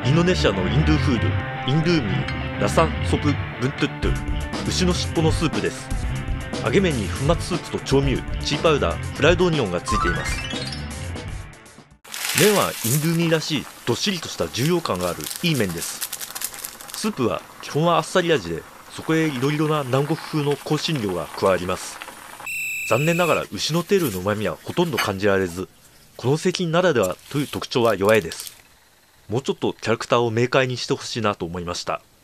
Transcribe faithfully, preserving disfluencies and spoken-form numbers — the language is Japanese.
インドネシアのインドゥーフード、インドゥーミー、ラサンソプブントゥットゥ、牛の尻尾のスープです。揚げ麺に粉末スープと調味油、チーパウダー、フライドオニオンがついています。麺はインドゥーミーらしいどっしりとした重量感があるいい麺です。スープは基本はあっさり味で、そこへいろいろな南国風の香辛料が加わります。残念ながら牛のテールの旨味はほとんど感じられず、この製品ならではという特徴は弱いです。もうちょっとキャラクターを明快にしてほしいなと思いました。